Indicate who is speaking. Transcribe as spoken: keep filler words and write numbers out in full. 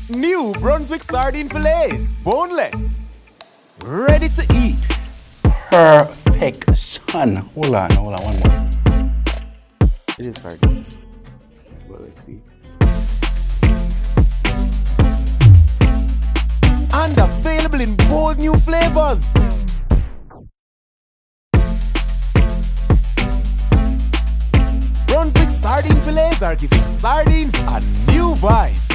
Speaker 1: New Brunswick Sardine Fillets, boneless, ready to eat.
Speaker 2: Perfection. Hold on, hold on, one more. It is sardine. Well, let's see.
Speaker 1: And available in bold new flavors. Brunswick Sardine Fillets are giving sardines a new vibe.